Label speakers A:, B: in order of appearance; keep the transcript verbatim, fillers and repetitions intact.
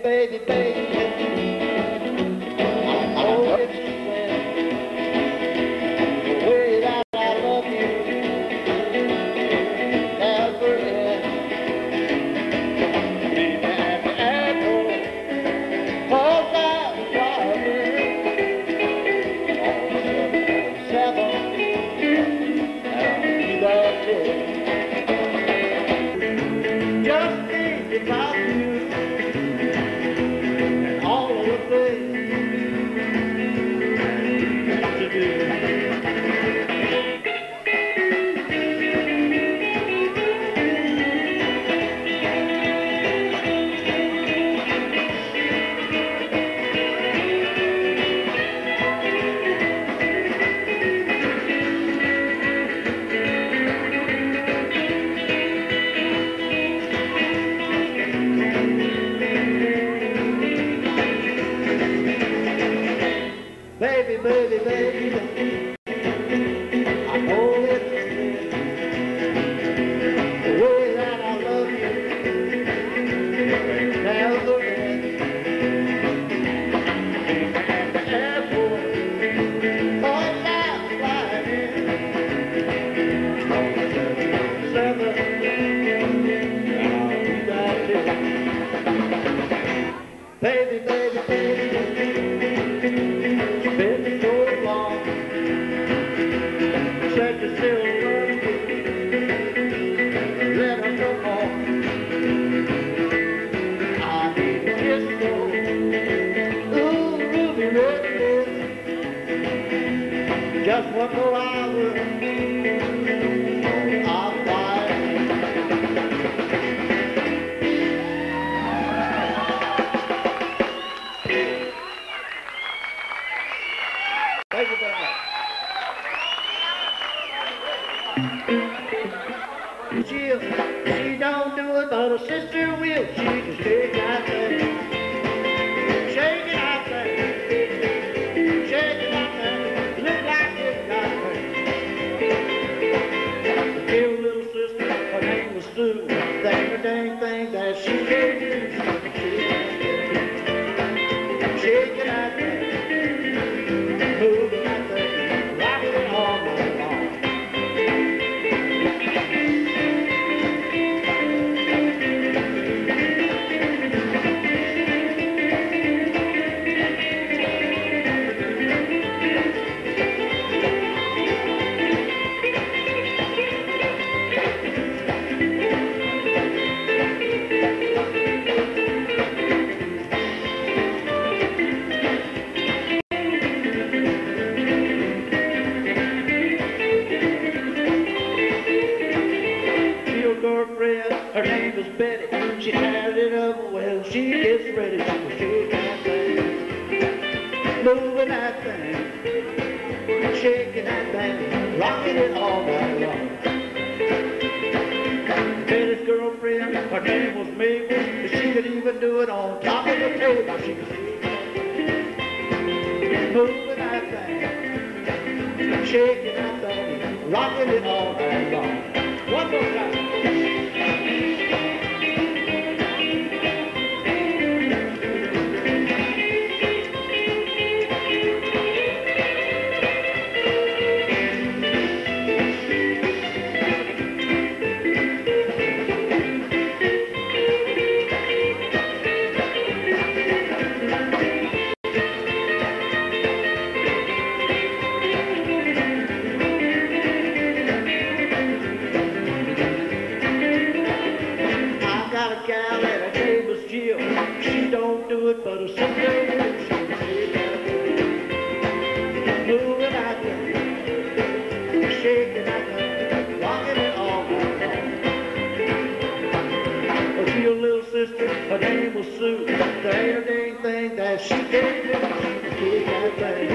A: baby, baby. Oh, it's the way that I love you. Never end. Baby, at the airport, hold down the driving. On seven, I'll be there too. Just think about you. Baby, baby, baby, I know it's the way that I love you. It's never end. At the airport, all lights flying in. On the seven, I'll be back here. Baby, baby, baby. Been so long, said you still love me, let her go on. I need a kiss so, ooh, ruby red lips, just one more hour, I'll fly. Thank you very much. She, she don't do it, but her sister will. She can shake that thing. Shake it out there. Shake it out there. Look like it got her. The cute little sister, her name was Sue. That the dang thing that she can do. Shake it out there. Move it out there. Rock it all night long. Girlfriend, her name was Betty. She had it up well. She gets ready. She will shake that thing, moving that thing, shaking that thing, rocking it all night long. Betty's girlfriend, her name was Mabel. She could even do it on top of the table. She could shake that thing, moving that thing, shaking that thing, rocking it all night long. One more time. She don't do it, but her sister will. Moving out there, shaking out there, rocking it all night long. Her cute little sister, her name was Sue. There ain't a dang thing that she can't do. She can shake that thing.